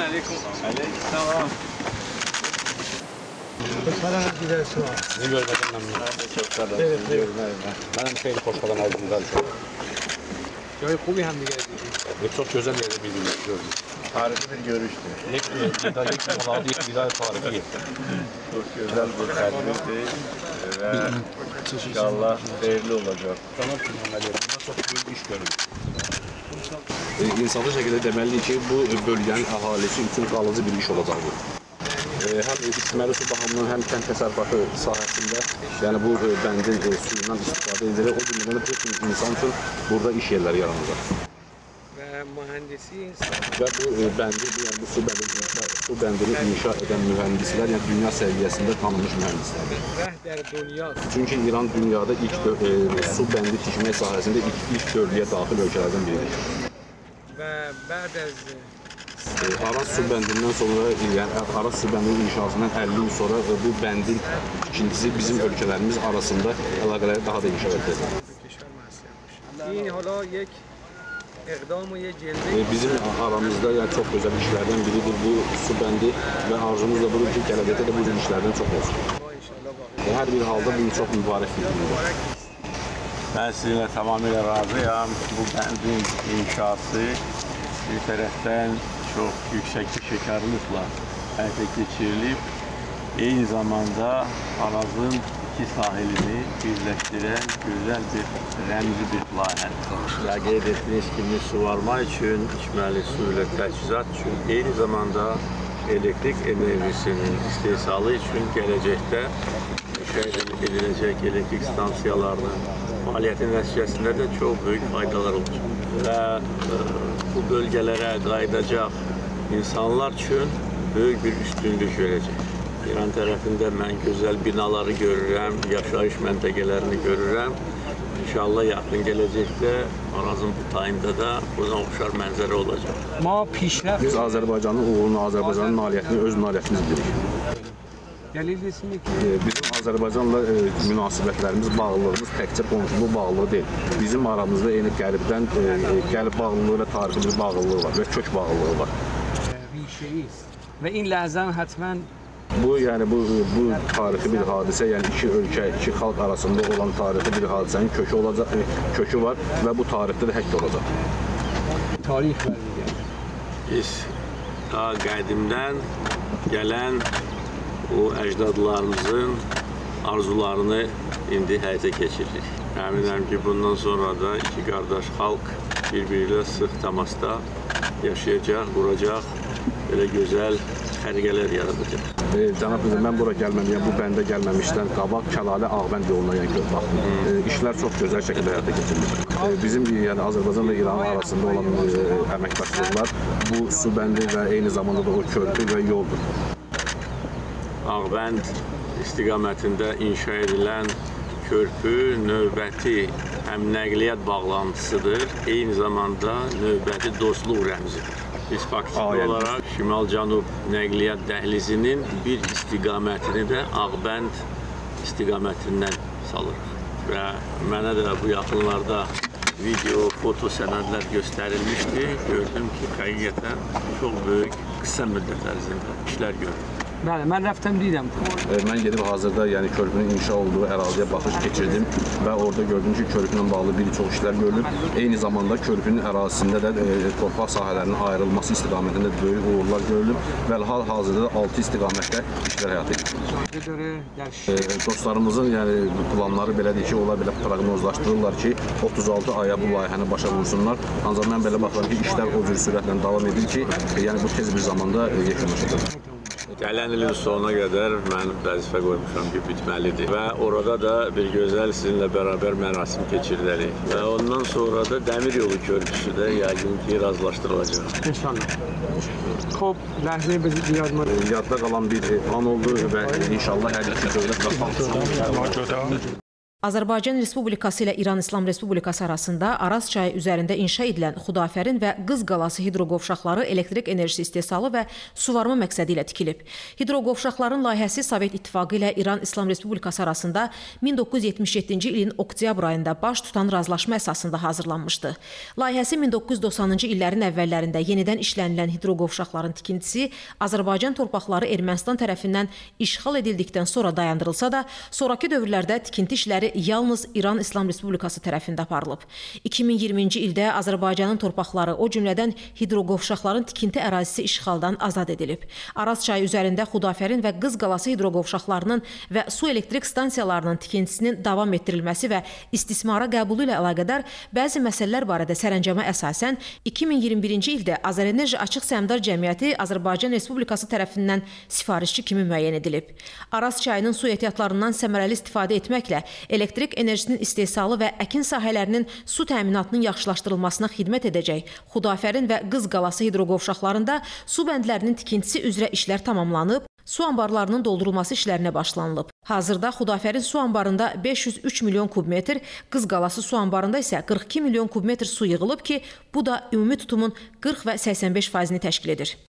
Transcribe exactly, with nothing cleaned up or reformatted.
aleyküm. Aleykümselam. Falan gidersin var. Sizi görmeden memnunum. Ben de çok kadar. Evet, evet. Benim xeyli Xoşqadan aldığımdan çok. Joy Kubi hem de geldi. Ve çok güzel yerde bildiğiniz gördüm. Tarihi bir görüştü. Yek vida yek maladı yek vida tarihi. Çok güzel bir kalbiydi ve inşallah değerli olacak. Sanat filmlerinde çok büyük iş görülür. İnsanlı şəkildə deməli ki, bu bölgənin əhalisi üçün qalıcı bir iş olacaq bu. Həm içməli su baxımından, həm kənd təsərrüfatı sahəsində, yəni bu bəndin suyundan istifadə edilir. O cümlədən bütün insan üçün burada iş yerləri yaranacaq. Və mühəndisi Və bu bəndi, yəni bu su bəndini inşa, su bəndini inşa edən mühəndislər, yəni dünya səviyyəsində tanınmış mühəndislərdir. rəhbər dünya. Çünki İran dünyada ilk e, su bəndi tikmək sahəsində ilk, ilk dördüyə daxil ölkələrdən biridir. Və bəd az Araz su bəndindən sonra, yəni Araz su bəndinin inşasından əlli il sonra bu bəndin tikintisi bizim ölkələrimiz arasında əlaqələri daha da inkişaf etdi. این حالا یک اقدام و یک جلوه Bizim aramızda yəni çox gözəl işlərdən biridir bu su bəndi və arzumuz da budur ki, gələcəkdə də bu cür işlərdən çox olsun. Hər bir halda bu çox mübarək bir gündür. Ben sizinle tamamıyla razıyam. Bu bəndin inşası bir tərəfdən çok yüksek bir şekerlikle həyata geçirilip eyni zamanda Araz'ın iki sahilini birleştiren güzel bir remzi bir layihədir. Ya qeyd etdiniz kimi suvarma üçün, içməli su ilə təchizat üçün, eyni zamanda elektrik enerjisinin istehsalı üçün gələcəkdə inşa ediləcək elektrik stansiyalarının fəaliyyətin nəticəsində də çox böyük faydalar olacaq. Və e, bu bölgələrə qayıdacaq insanlar üçün böyük bir üstünlük verəcək. İran tərəfində mən gözəl binaları görürəm, yaşayış məntəqələrini görürəm. İnşallah yaxın gələcəkdə Arazın bu tayında da buna oxşar mənzərə olacaq. ما پیشرفت Biz Azərbaycanın uğurunu, Azərbaycanın nailiyyətini öz nailiyyətimiz bilik. دلیل ismi ki Bizim Azərbaycanla e, münasibətlərimiz, bağlılığımız təkcə qonşuluq bağlılığı deyil. Bizim aramızda eyni qəlibdən e, qəlib bağlılığı və tarixi bir bağlılığı var və kök bağlılığı var. ریشه‌ای است و این لحظه هم حتما Bu yəni bu bu tarixi bir hadisə, yəni iki ölkə, iki xalq arasında olan tarixi bir hadisənin kökü olacaq, kökü var və bu tarixdə də həkk olacaq. tarih var دیگه. Biz ta qədimdən gələn o əcdadlarımızın arzularını indi həyata keçiririk. Əminəm ki, bundan sonra da iki qardaş xalq bir-biriyle sıx təmasda yaşayacaq, quracaq, belə gözəl xərqələr yaradacaq. E, Cənab Prezident, mən bura gəlməməyəm, bu bəndə gəlməmişdən qabaq Kəlalə Ağbənd yoluna yəni göz baxdım. E, işlər çox gözəl şəkildə həyata keçirilir. E, bizim yəni Azərbaycan və İran arasında olan e, əməkdaşlıqlar bu su bəndi və eyni zamanda da o körpü və yoldur. Ağbənd istiqamətində inşa edilən körpü növbəti həm nəqliyyat bağlantısıdır, eyni zamanda növbəti dostluq rəmzidir. Biz faktiki olaraq Şimal-Cənub nəqliyyat dəhlizinin bir istiqamətini də Ağbənd istiqamətindən salırıq. Və mənə də bu yaxınlarda video, foto sənədlər göstərilmişdi. Gördüm ki, həqiqətən çox böyük qısa müddət ərzində işlər gördüm. Bəli, mən rəftəm deyirəm. E, mən gedib hazırda yəni körpünün inşa olduğu əraziyə baxış keçirdim və orada gördüm ki, körpü ilə bağlı bir çox işlər görülüb. Eyni zamanda körpünün ərazisində də e, torpaq sahələrinin ayrılması istiqamətində böyük uğurlar görülüb və hal-hazırda da altı istiqamətdə işlər həyata keçirilir. E, dostlarımızın yəni planları belədir ki, onlar belə proqnozlaşdırırlar ki, otuz altı aya bu layihəni başa vursunlar. Ancaq mən belə baxıram ki, işlər o cür sürətlə davam edir ki, e, yəni bu tez bir zamanda e, yekunlaşacaq. Gələn ilin sonuna qədər mən vəzifə qoymuşam ki, bitməlidir və orada da bir gözəl sizinlə bərabər mərasim keçirilərik və ondan sonra da dəmir yolu körpüsü də yəqin ki, razılaşdırılacaq. İnşallah. Xob, ləhzə bizi yadma. Yadda qalan bir an oldu və inşallah hər iki dövlət və xalq Azərbaycan Respublikası ilə İran İslam Respublikası arasında Araz çayı üzərində inşa edilən Xudafərin və Qız Qalası hidroqovşaqları elektrik enerjisi istehsalı və suvarma məqsədi ilə tikilib. Hidroqovşaqların layihəsi Sovet İttifaqı ilə İran İslam Respublikası arasında min doqquz yüz yetmiş yeddinci ilin oktyabr ayında baş tutan razılaşma əsasında hazırlanmışdı. Layihəsi min doqquz yüz doxsanıncı illərin əvvəllərində yenidən işlənilən hidroqovşaqların tikintisi Azərbaycan torpaqları Ermənistan tərəfindən işğal edildikdən sonra dayandırılsa da, sonrakı dövrlərdə tikinti işləri yalnız İran İslam Respublikası tərəfində aparılıb. iki min iyirminci ildə Azərbaycanın torpaqları, o cümlədən hidroqovşaqların tikinti ərazisi işğaldan azad edilib. Araz çayı üzərində Xudafərin və Qız Qalası hidroqovşaqlarının və su elektrik stansiyalarının tikintisinin davam etdirilməsi və istismara qəbulu ilə əlaqədar bəzi məsələlər barədə sərəncama əsasən iki min iyirmi birinci ildə Azərenerji Açıq Səhmdar Cəmiyyəti Azərbaycan Respublikası tərəfindən sifarişçi kimi müəyyən edilib. Araz çayının su ehtiyatlarından səmərəli istifadə etməklə elektrik enerjisinin istehsalı və əkin sahələrinin su təminatının yaxşılaşdırılmasına xidmət edəcək Xudafərin və Qız Qalası hidroqovşaqlarında su bəndlərinin tikintisi üzrə işlər tamamlanıb, su anbarlarının doldurulması işlərinə başlanılıb. Hazırda Xudafərin su anbarında beş yüz üç milyon kubmetr, Qız Qalası su anbarında isə qırx iki milyon kubmetr su yığılıb ki, bu da ümumi tutumun qırx və səksən beş faizini təşkil edir.